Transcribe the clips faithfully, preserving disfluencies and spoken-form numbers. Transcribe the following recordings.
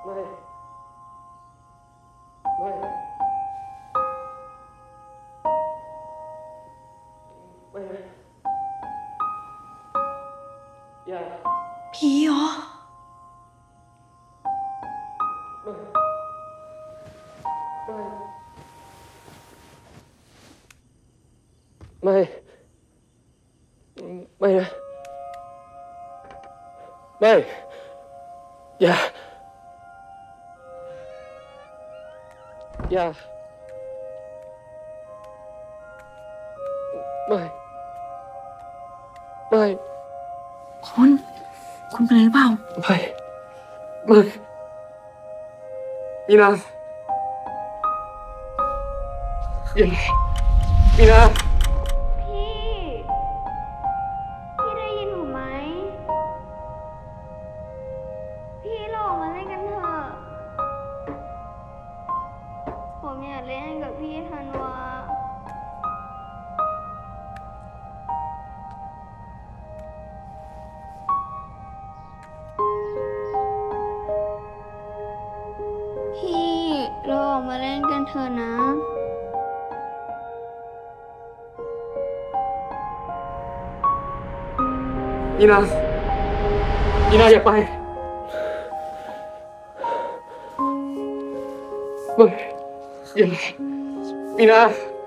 ไม่ไม่ไม่อย่าผีเหรอไม่ไม่ไม่ไม่นะไม่อย่าอย่าไม่ไม่คุณคุณเป็นอะไรหรือเปล่าไม่ไม่มีนาอย่ามีนาพี่ พี่ได้ยินหนูไหม พี่เราออกมาเล่นกันเถอะ ผมอยากเล่นกับพี่ธันวาพี่เราออกมาเล่นกันเถอะนะมีนามีนาอย่าไปไม่อย่ามีนา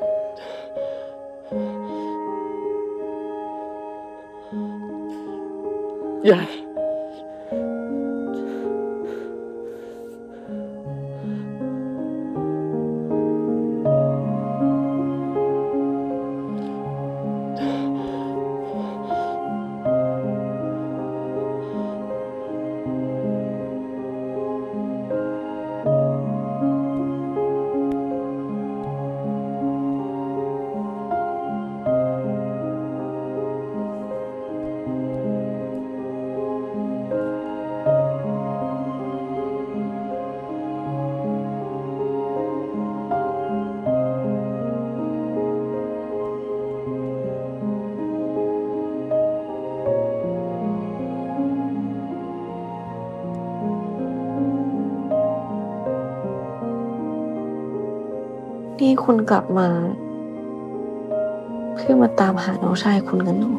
อย่านี่คุณกลับมาเพื่อมาตามหาน้องชายคุณกันเหรอ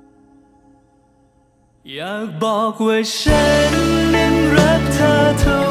อยากบอกว่าฉันนั้นรักเธอเท่า